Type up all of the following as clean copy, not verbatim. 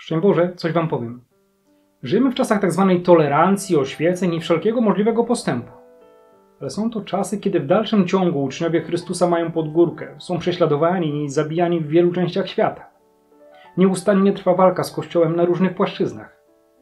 Szczęść Boże, coś wam powiem. Żyjemy w czasach tak zwanej tolerancji, oświeceń i wszelkiego możliwego postępu. Ale są to czasy, kiedy w dalszym ciągu uczniowie Chrystusa mają pod górkę, są prześladowani i zabijani w wielu częściach świata. Nieustannie trwa walka z Kościołem na różnych płaszczyznach.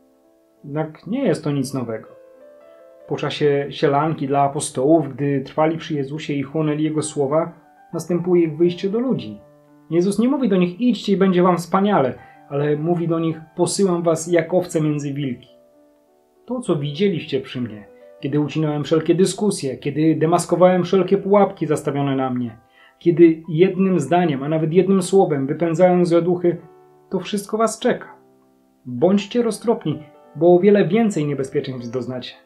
Jednak nie jest to nic nowego. Po czasie sielanki dla apostołów, gdy trwali przy Jezusie i chłonęli Jego słowa, następuje ich wyjście do ludzi. Jezus nie mówi do nich: idźcie i będzie wam wspaniale, ale mówi do nich: posyłam was jak owce między wilki. To, co widzieliście przy mnie, kiedy ucinałem wszelkie dyskusje, kiedy demaskowałem wszelkie pułapki zastawione na mnie, kiedy jednym zdaniem, a nawet jednym słowem wypędzałem złe duchy, to wszystko was czeka. Bądźcie roztropni, bo o wiele więcej niebezpieczeństw doznacie.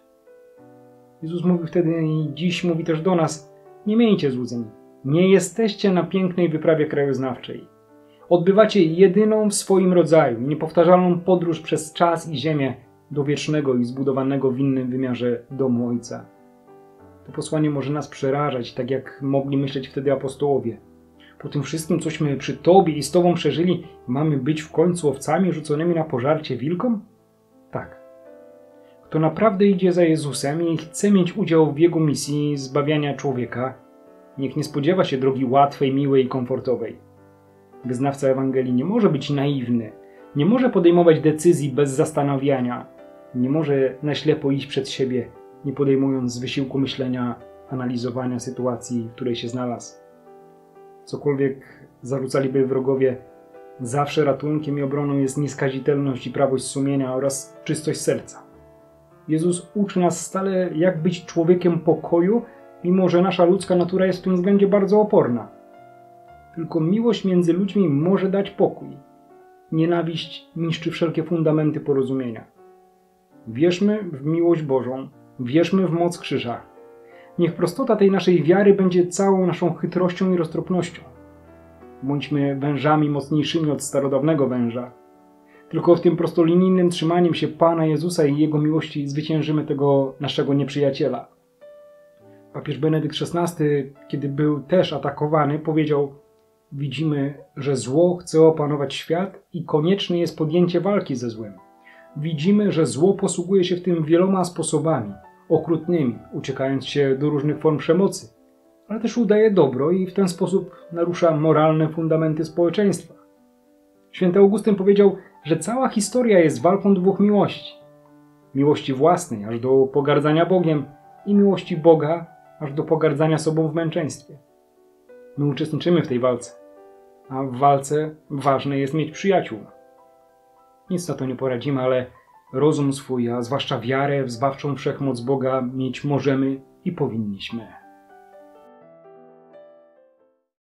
Jezus mówił wtedy i dziś mówi też do nas: nie miejcie złudzeń. Nie jesteście na pięknej wyprawie krajoznawczej. Odbywacie jedyną w swoim rodzaju, niepowtarzalną podróż przez czas i ziemię do wiecznego i zbudowanego w innym wymiarze domu Ojca. To posłanie może nas przerażać, tak jak mogli myśleć wtedy apostołowie. Po tym wszystkim, cośmy przy Tobie i z Tobą przeżyli, mamy być w końcu owcami rzuconymi na pożarcie wilkom? Tak. Kto naprawdę idzie za Jezusem i chce mieć udział w Jego misji zbawiania człowieka, niech nie spodziewa się drogi łatwej, miłej i komfortowej. Wyznawca Ewangelii nie może być naiwny, nie może podejmować decyzji bez zastanawiania, nie może na ślepo iść przed siebie, nie podejmując wysiłku myślenia, analizowania sytuacji, w której się znalazł. Cokolwiek zarzucaliby wrogowie, zawsze ratunkiem i obroną jest nieskazitelność i prawość sumienia oraz czystość serca. Jezus uczy nas stale, jak być człowiekiem pokoju, mimo że nasza ludzka natura jest w tym względzie bardzo oporna. Tylko miłość między ludźmi może dać pokój. Nienawiść niszczy wszelkie fundamenty porozumienia. Wierzmy w miłość Bożą, wierzmy w moc krzyża. Niech prostota tej naszej wiary będzie całą naszą chytrością i roztropnością. Bądźmy wężami mocniejszymi od starodawnego węża. Tylko w tym prostolinijnym trzymaniem się Pana Jezusa i Jego miłości zwyciężymy tego naszego nieprzyjaciela. Papież Benedykt XVI, kiedy był też atakowany, powiedział: widzimy, że zło chce opanować świat i konieczne jest podjęcie walki ze złem. Widzimy, że zło posługuje się w tym wieloma sposobami, okrutnymi, uciekając się do różnych form przemocy, ale też udaje dobro i w ten sposób narusza moralne fundamenty społeczeństwa. Święty Augustyn powiedział, że cała historia jest walką dwóch miłości. Miłości własnej, aż do pogardzania Bogiem, i miłości Boga, aż do pogardzania sobą w męczeństwie. My uczestniczymy w tej walce, a w walce ważne jest mieć przyjaciół. Nic na to nie poradzimy, ale rozum swój, a zwłaszcza wiarę w zbawczą wszechmoc Boga mieć możemy i powinniśmy.